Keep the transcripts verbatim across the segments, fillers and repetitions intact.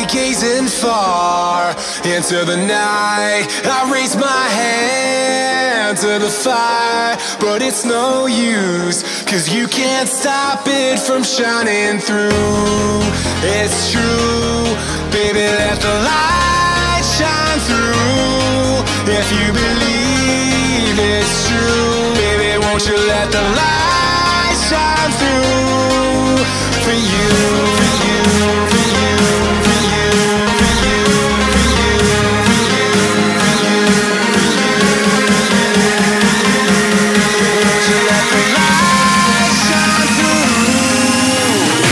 sky, gazing far into the night. I raise my hand to the fire, but it's no use, cause you can't stop it from shining through. It's true, baby, let the light shine through. If you believe it's true, baby, won't you let the light shine through. For you, for you, for you, for you, for you, for you, for you, for you, won't you let the light shine through.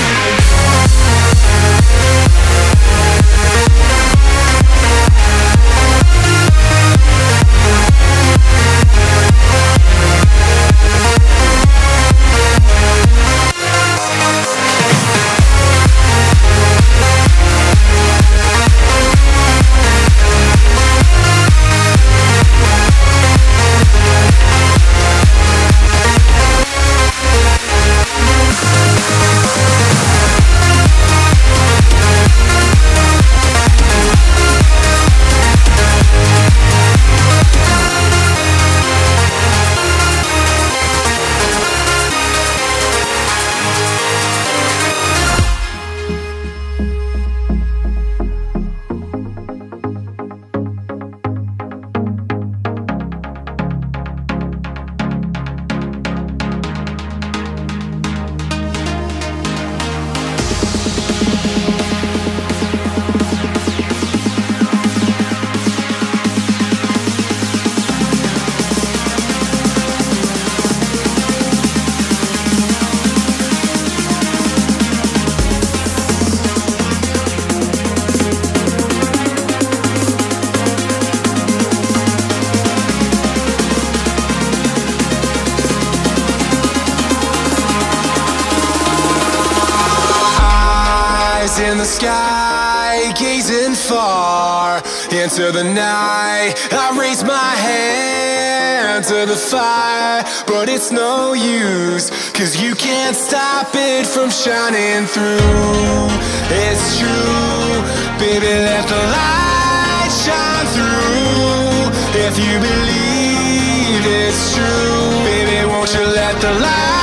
In the sky, gazing far into the night. I raise my hand to the fire, but it's no use, cause you can't stop it from shining through. It's true, baby, let the light shine through. If you believe it's true, baby, won't you let the light